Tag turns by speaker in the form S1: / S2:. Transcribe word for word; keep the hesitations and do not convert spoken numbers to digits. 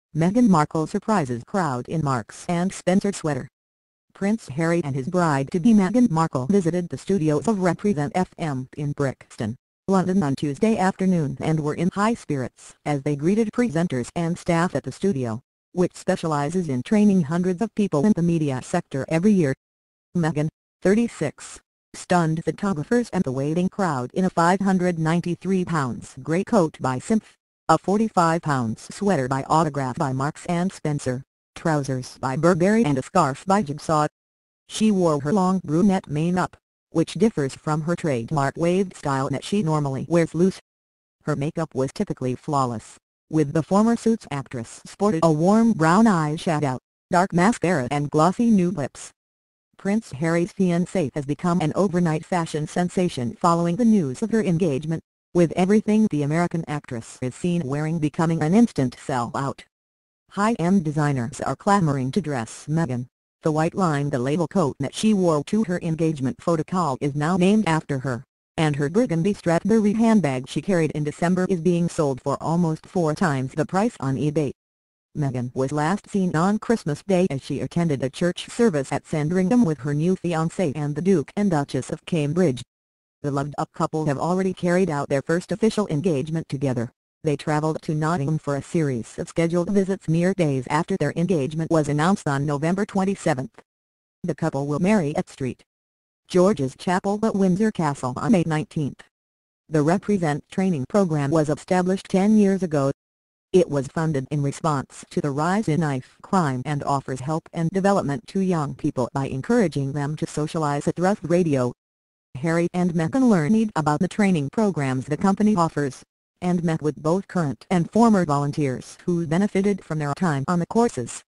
S1: Meghan Markle surprises crowd in Marks and Spencer sweater. Prince Harry and his bride-to-be Meghan Markle visited the studios of Represent F M in Brixton, London on Tuesday afternoon and were in high spirits as they greeted presenters and staff at the studio, which specializes in training hundreds of people in the media sector every year. Meghan, thirty-six, stunned photographers and the waiting crowd in a five hundred ninety-three pound grey coat by Symph, a forty-five pound sweater by Autograph by Marks and Spencer, trousers by Burberry and a scarf by Jigsaw. She wore her long brunette mane-up, which differs from her trademark waved style that she normally wears loose. Her makeup was typically flawless, with the former Suits actress sported a warm brown eyeshadow, dark mascara and glossy nude lips. Prince Harry's fiancée has become an overnight fashion sensation following the news of her engagement, with everything the American actress is seen wearing becoming an instant sell-out. High-end designers are clamoring to dress Meghan. The white line the label coat that she wore to her engagement photo call is now named after her, and her burgundy Stradbary handbag she carried in December is being sold for almost four times the price on eBay. Meghan was last seen on Christmas Day as she attended a church service at Sandringham with her new fiancé and the Duke and Duchess of Cambridge. The loved-up couple have already carried out their first official engagement together. They travelled to Nottingham for a series of scheduled visits mere days after their engagement was announced on November twenty-seventh. The couple will marry at Saint George's Chapel at Windsor Castle on May nineteenth. The Represent training program was established ten years ago. It was funded in response to the rise in knife crime and offers help and development to young people by encouraging them to socialize at Rough Radio. Harry and Meghan learned about the training programs the company offers, and met with both current and former volunteers who benefited from their time on the courses.